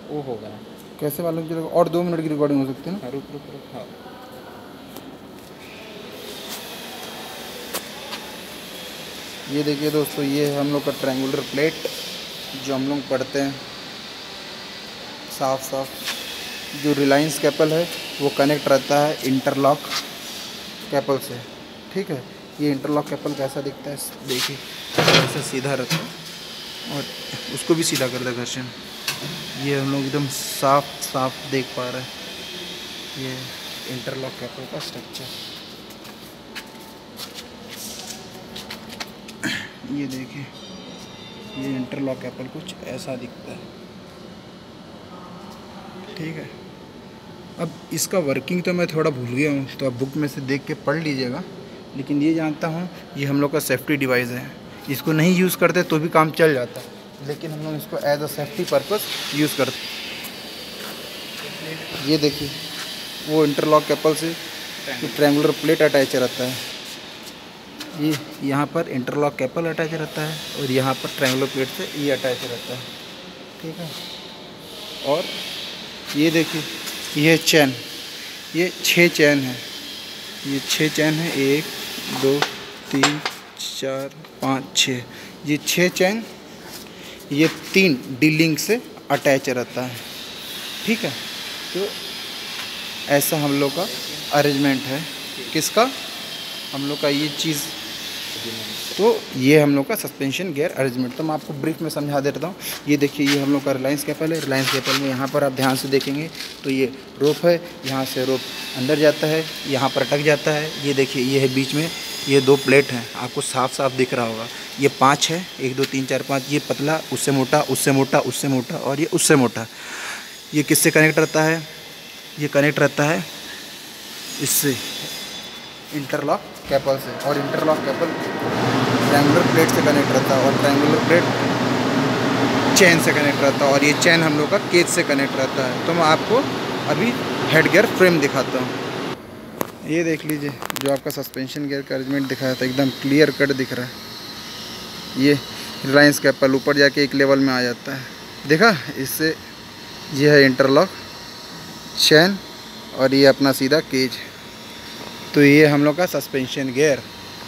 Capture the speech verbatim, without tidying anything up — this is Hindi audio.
वो होगा। कैसे मालूम चलेगा? और दो मिनट की रिकॉर्डिंग हो सकती है ना? हाँ, रुक रुक रुक। हाँ, ये देखिए दोस्तों, ये है हम लोग का ट्रायंगुलर प्लेट जो हम लोग पढ़ते हैं साफ साफ। जो रिलायंस केबल है वो कनेक्ट रहता है इंटरलॉक केबल से, ठीक है। ये इंटरलॉक केबल कैसा दिखता है देखिए, ऐसा सीधा रहता है और उसको भी सीधा कर दे घर्षण। ये हम लोग एकदम साफ साफ देख पा रहे हैं ये इंटरलॉक केबल का स्ट्रक्चर। ये देखिए, ये इंटरलॉक केबल कुछ ऐसा दिखता है, ठीक है। अब इसका वर्किंग तो मैं थोड़ा भूल गया हूँ, तो आप बुक में से देख के पढ़ लीजिएगा। लेकिन ये जानता हूँ ये हम लोग का सेफ्टी डिवाइस है, इसको नहीं यूज़ करते तो भी काम चल जाता है, लेकिन हम लोग इसको as a safety purpose use करते। ये देखिए, वो इंटरलॉक केबल से ट्रायंगुलर प्लेट अटैच रहता है। ये यहाँ पर इंटरलॉक केबल अटैच रहता है और यहाँ पर ट्रायंगुलर प्लेट से ये अटैच रहता है, ठीक है। और ये देखिए, ये चैन, ये छः चैन है, ये छः चैन है, एक दो तीन चार पाँच छः, ये छः चैन, ये तीन डी लिंक से अटैच रहता है, ठीक है। तो ऐसा हम लोग का अरेंजमेंट है। किसका? हम लोग का ये चीज़। तो ये हम लोग का सस्पेंशन गियर अरेंजमेंट। तो मैं आपको ब्रीफ में समझा देता हूँ। ये देखिए, ये हम लोग का रिलायंस केबल है। रिलायंस केबल में यहाँ पर आप ध्यान से देखेंगे तो ये रोप है, यहाँ से रोप अंदर जाता है, यहाँ पर अटक जाता है। ये देखिए, ये है बीच में, ये दो प्लेट हैं, आपको साफ साफ दिख रहा होगा। ये पाँच है, एक दो तीन चार पाँच। ये पतला, उससे मोटा, उससे मोटा, उससे मोटा और ये उससे मोटा। ये किससे कनेक्ट रहता है? ये कनेक्ट रहता है इससे, इंटरलॉक केबल से। और इंटरलॉक केबल ट्रायंगुलर प्लेट से कनेक्ट रहता है और ट्रायंगुलर प्लेट चेन से कनेक्ट रहता है और ये चेन हम लोग का केज से कनेक्ट रहता है। तो मैं आपको अभी हेड गियर फ्रेम दिखाता हूँ। ये देख लीजिए, जो आपका सस्पेंशन गियर का अरेंजमेंट दिखाया था एकदम क्लियर कट दिख रहा है। ये रिलायंस केबल ऊपर जाके एक लेवल में आ जाता है, देखा? इससे ये है इंटरलॉक चैन और ये अपना सीधा केज। तो ये हम लोग का सस्पेंशन गियर।